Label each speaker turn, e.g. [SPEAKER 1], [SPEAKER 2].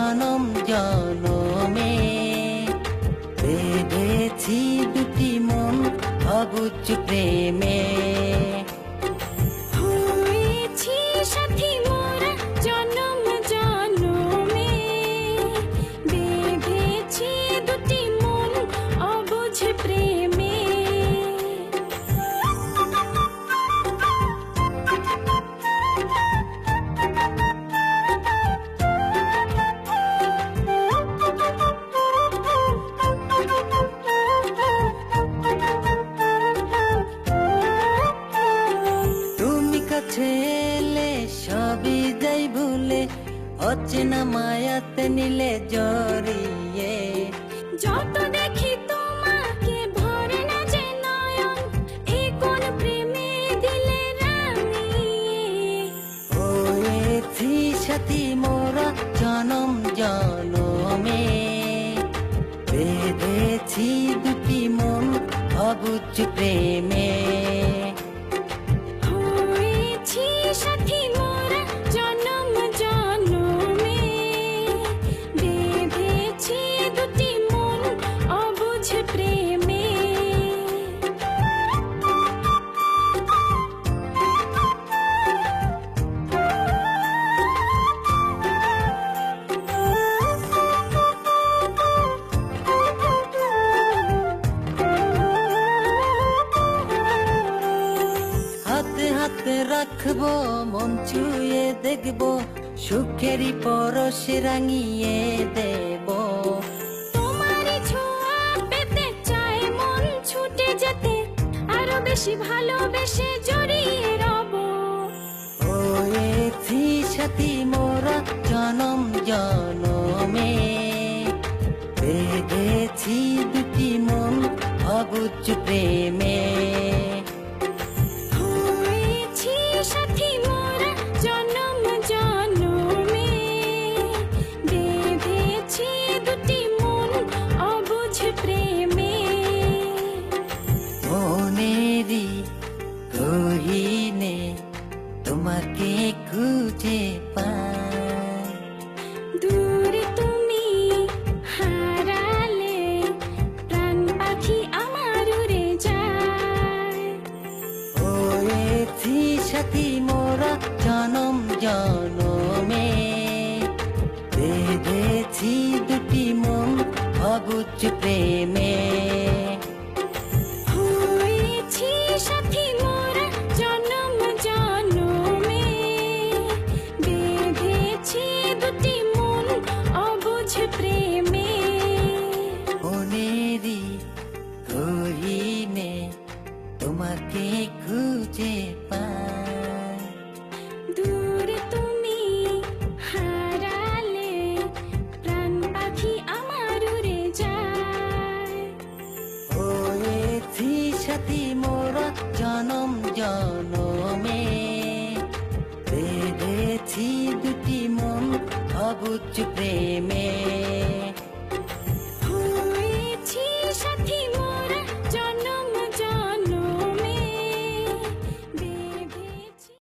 [SPEAKER 1] জনম জনমে বেঁধেছি দুটি মন অবুঝ প্রেমে।
[SPEAKER 2] হয়েছি সাথী মোরা জনম জনমে, বেঁধেছি দুটি মন অবুঝ প্রেমে।
[SPEAKER 1] ছেলে সবই যাই ভুলে অচেনা মায়াতে নিলে জড়িয়ে।
[SPEAKER 2] যত দেখি তোমাকে ভরে না যে নয়ন, এ কোন প্রেমে দিলে রাঙিয়ে।
[SPEAKER 1] হয়েছি সাথী মোরা জনম জনমে বেঁধেছি দুটি মন অবুঝ প্রেমে।
[SPEAKER 2] সাথী মোরা জনম জনমে, বেঁধেছি দুটি মন অবুঝ প্রেমে।
[SPEAKER 1] হাতে হাতে রাখবো মন ছুঁয়ে দেখবো, সুখেরই পরশ রাঙিয়ে দেব।
[SPEAKER 2] তোমারই ছোঁয়া পেতে চায় মন ছুটে যেতে, আরো বেশি ভালোবেসে জড়িয়ে রব।
[SPEAKER 1] হয়েছি সাথী মোরা জনম জনমে বেঁধেছি দুটি মন অবুঝ প্রেমে।
[SPEAKER 2] সাথী মোরা জনম জনমে, বেঁধেছি দুটি মন অবুঝ প্রেমে।
[SPEAKER 1] মনেরই গহীনে তোমাকে খুঁজে পাই,
[SPEAKER 2] দূরে তুমি হারালে প্রাণ পাখি আমার উড়ে যায়।
[SPEAKER 1] হয়েছি সাথী মোরা জনম জনমে বেঁধেছি দুটি মন অবুঝ প্রেমে।
[SPEAKER 2] হয়েছি সাথী মোরা জনম জনমে, বেঁধেছি দুটি মন অবুঝ প্রেমে।
[SPEAKER 1] মনেরই গহীনে তোমাকে খুঁজে পাই,
[SPEAKER 2] দূরে তুমি হারালে প্রাণ পাখি আমার উড়ে যায়।
[SPEAKER 1] হয়েছি সাথী মোরা জনম জনমে বেঁধেছি দুটি মন অবুঝ প্রেমে।